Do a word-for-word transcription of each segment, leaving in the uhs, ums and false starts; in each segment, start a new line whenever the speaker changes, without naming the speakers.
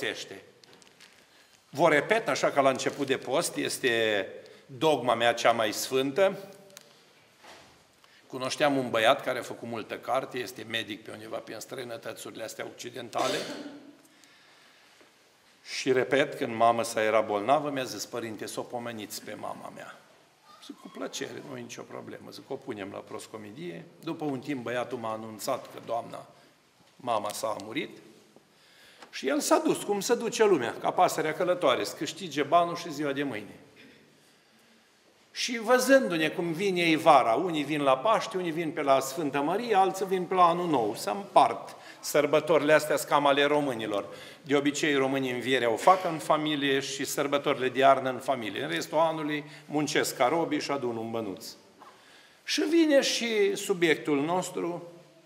Vă repet, așa ca la început de post, este dogma mea cea mai sfântă. Cunoșteam un băiat care a făcut multă carte, este medic pe undeva prin străinătățurile astea occidentale. Și repet, când mama sa era bolnavă, mi-a zis: părinte, să o pomeniți pe mama mea. Zic, cu plăcere, nu e nicio problemă. Zic, o punem la proscomidie. După un timp, băiatul m-a anunțat că doamna, mama sa a murit. Și el s-a dus, cum se duce lumea, ca pasărea călătoare, să câștige banul și ziua de mâine. Și văzându-ne cum vine ei vara, unii vin la Paște, unii vin pe la Sfântă Mărie, alții vin pe la Anul Nou, să împart sărbătorile astea scam ale românilor. De obicei, românii învierea o fac în familie și sărbătorile de iarnă în familie. În restul anului muncesc ca robii și adun un bănuț. Și vine și subiectul nostru,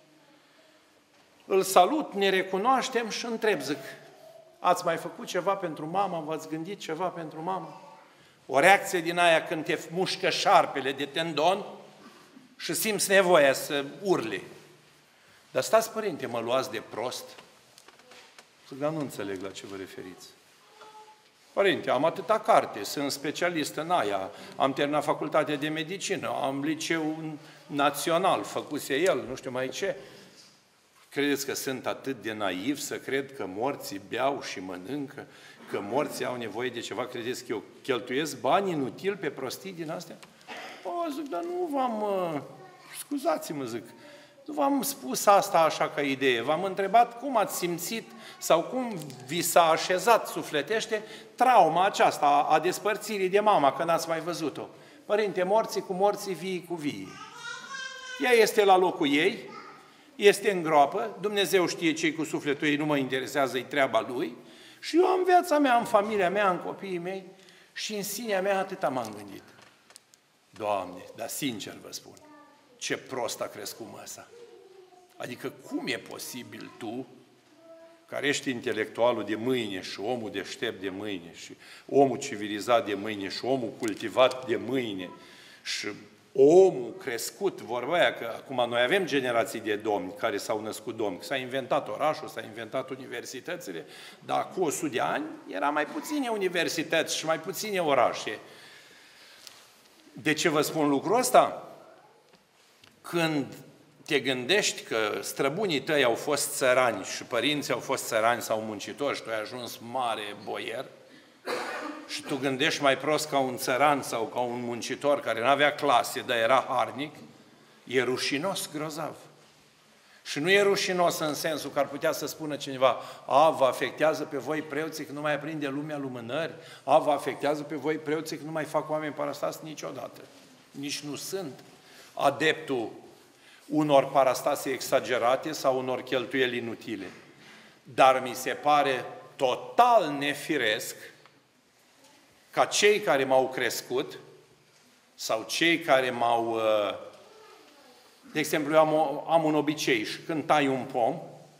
îl salut, ne recunoaștem și întreb, zic, ați mai făcut ceva pentru mama, v-ați gândit ceva pentru mama? O reacție din aia când te mușcă șarpele de tendon și simți nevoia să urli. Dar stați, părinte, mă luați de prost? Zic, dar nu înțeleg la ce vă referiți. Părinte, am atâta carte, sunt specialist în aia, am terminat facultatea de medicină, am liceu național, făcuse el, nu știu mai ce. Credeți că sunt atât de naiv să cred că morții beau și mănâncă, că morții au nevoie de ceva? Credeți că eu cheltuiesc bani inutil pe prostii din astea? O, zic, dar nu v-am... Uh, scuzați-mă, zic, nu v-am spus asta așa ca idee. V-am întrebat cum ați simțit sau cum vi s-a așezat sufletește trauma aceasta a despărțirii de mama, că n-ați mai văzut-o. Părinte, morții cu morții, vii cu vii. Ea este la locul ei, este în groapă, Dumnezeu știe ce-i cu sufletul ei, nu mă interesează, e treaba lui, și eu am viața mea, am familia mea, am copiii mei și în sinea mea atâta m-am gândit. Doamne, dar sincer vă spun, ce prost a crescut măsa. Adică cum e posibil tu, care ești intelectualul de mâine și omul deștept de mâine și omul civilizat de mâine și omul cultivat de mâine și omul crescut, vorba aia, că acum noi avem generații de domni care s-au născut domni, s-a inventat orașul, s-a inventat universitățile, dar cu o sută de ani era mai puține universități și mai puține orașe. De ce vă spun lucrul ăsta? Când te gândești că străbunii tăi au fost țărani și părinții au fost țărani sau muncitori și tu ai ajuns mare boier, și tu gândești mai prost ca un țăran sau ca un muncitor care nu avea clase, dar era harnic, e rușinos grozav. Și nu e rușinos în sensul că ar putea să spună cineva: a, vă afectează pe voi preoții că nu mai aprinde lumea lumânări, a, vă afectează pe voi preoții că nu mai fac oameni parastasi niciodată. Nici nu sunt adeptul unor parastase exagerate sau unor cheltuieli inutile. Dar mi se pare total nefiresc ca cei care m-au crescut sau cei care m-au... De exemplu, eu am, am un obicei și când tai un pom,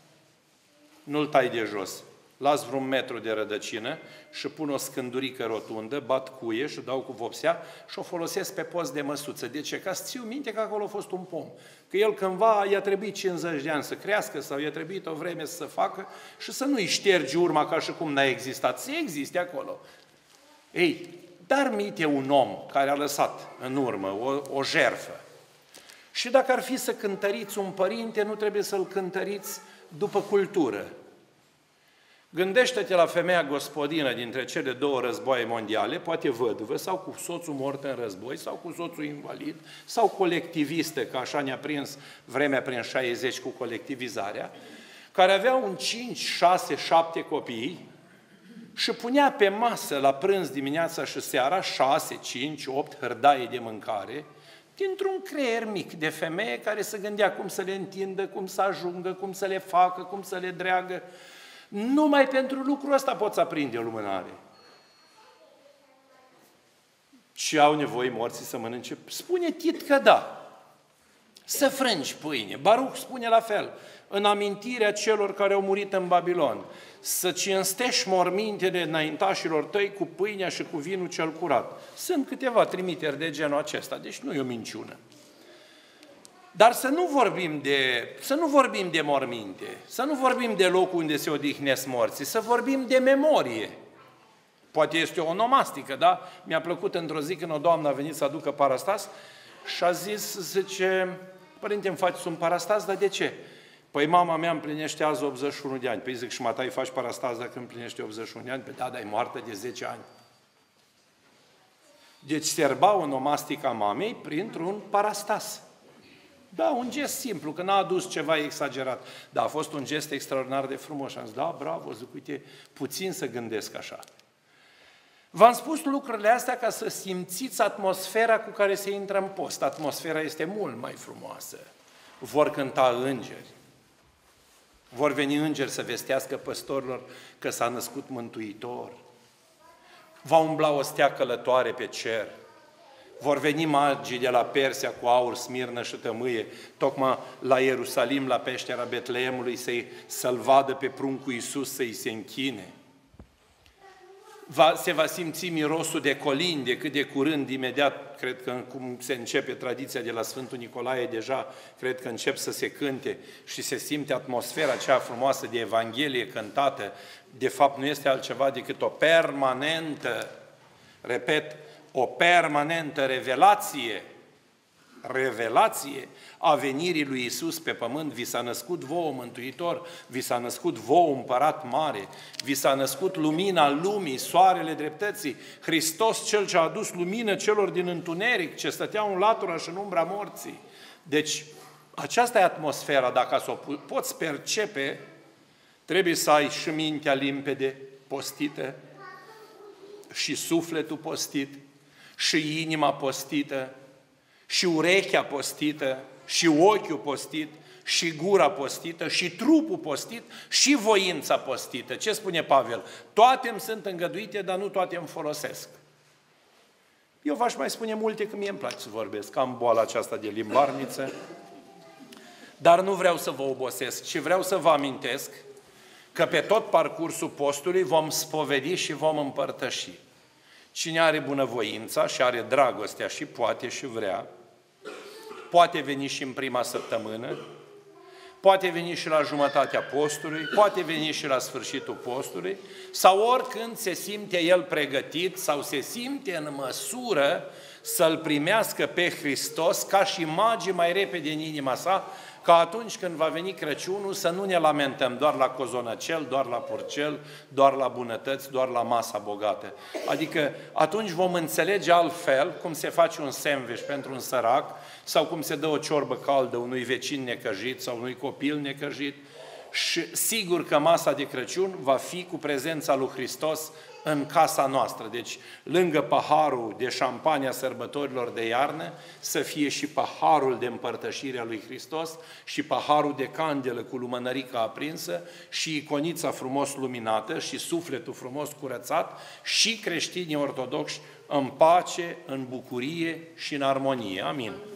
nu-l tai de jos. Las vreun metru de rădăcină și pun o scândurică rotundă, bat cuie și dau cu vopsea și o folosesc pe post de măsuță. De ce? Ca să țiu minte că acolo a fost un pom. Că el cândva i-a trebuit cincizeci de ani să crească sau i-a trebuit o vreme să se facă și să nu-i ștergi urma ca și cum n-a existat. Să existe acolo. Ei, dar mite un om care a lăsat în urmă o, o jertfă. Și dacă ar fi să cântăriți un părinte, nu trebuie să-l cântăriți după cultură. Gândește-te la femeia gospodină dintre cele două războaie mondiale, poate văduvă, sau cu soțul mort în război, sau cu soțul invalid, sau colectivistă, că așa ne-a prins vremea prin șaizeci cu colectivizarea, care avea un cinci, șase, șapte copii și punea pe masă la prânz dimineața și seara șase, cinci, opt hârdaie de mâncare, dintr-un creier mic de femeie care se gândea cum să le întindă, cum să ajungă, cum să le facă, cum să le dreagă. Numai pentru lucrul ăsta poți aprinde o lumânare. Și au nevoie morții să mănânce? Spune Tit că da. Să frângi pâine. Baruch spune la fel. În amintirea celor care au murit în Babilon. Să cinstești mormintele înaintașilor tăi cu pâinea și cu vinul cel curat. Sunt câteva trimiteri de genul acesta, deci nu e o minciună. Dar să nu vorbim de, să nu vorbim de morminte, să nu vorbim de locul unde se odihnesc morții, să vorbim de memorie. Poate este o onomastică, da? Mi-a plăcut într-o zi când o doamnă a venit să aducă parastas și a zis, zice, părinte, îmi faci un parastas, dar de ce? Păi mama mea împlinește azi optzeci și unu de ani. Păi zic, și mata îi faci parastas dacă împlinește optzeci și unu de ani? Păi da, dar e moartă de zece ani. Deci serba onomastica mamei printr-un parastas. Da, un gest simplu, că n-a adus ceva exagerat. Dar a fost un gest extraordinar de frumos. Și am zis, da, bravo, zic, uite, puțin să gândesc așa. V-am spus lucrurile astea ca să simțiți atmosfera cu care se intră în post. Atmosfera este mult mai frumoasă. Vor cânta îngeri. Vor veni îngeri să vestească păstorilor că s-a născut Mântuitor. Va umbla o stea călătoare pe cer. Vor veni magii de la Persia cu aur, smirnă și tămâie, tocmai la Ierusalim, la peștera Betleemului, să-i, să-L vadă pe pruncul Iisus, să-i se închine. Va, se va simți mirosul de colinde, cât de curând, imediat, cred că cum se începe tradiția de la Sfântul Nicolae, deja cred că încep să se cânte și se simte atmosfera aceea frumoasă de Evanghelie cântată. De fapt, nu este altceva decât o permanentă, repet, o permanentă revelație, revelație a venirii lui Iisus pe pământ. Vi s-a născut vouă Mântuitor, vi s-a născut vouă Împărat Mare, vi s-a născut lumina lumii, soarele dreptății, Hristos cel ce a adus lumină celor din întuneric, ce stăteau în latura și în umbra morții. Deci, aceasta e atmosfera, dacă să o poți percepe, trebuie să ai și mintea limpede, postită, și sufletul postit, și inima postită, și urechea postită, și ochiul postit, și gura postită, și trupul postit, și voința postită. Ce spune Pavel? Toate îmi sunt îngăduite, dar nu toate îmi folosesc. Eu v-aș mai spune multe, că mie îmi place să vorbesc. Am boala aceasta de limbarniță, dar nu vreau să vă obosesc, ci vreau să vă amintesc că pe tot parcursul postului vom spovedi și vom împărtăși. Cine are bunăvoința și are dragostea și poate și vrea, poate veni și în prima săptămână, poate veni și la jumătatea postului, poate veni și la sfârșitul postului, sau oricând se simte el pregătit sau se simte în măsură să-L primească pe Hristos ca și magii mai repede în inima sa, ca atunci când va veni Crăciunul să nu ne lamentăm doar la cozonăcel, doar la purcel, doar la bunătăți, doar la masa bogată. Adică atunci vom înțelege altfel cum se face un sandwich pentru un sărac sau cum se dă o ciorbă caldă unui vecin necăjit sau unui copil necăjit și sigur că masa de Crăciun va fi cu prezența lui Hristos în casa noastră. Deci, lângă paharul de șampanie a sărbătorilor de iarnă, să fie și paharul de împărtășire a lui Hristos și paharul de candelă cu lumânărica aprinsă și iconița frumos luminată și sufletul frumos curățat și creștinii ortodoxi în pace, în bucurie și în armonie. Amin.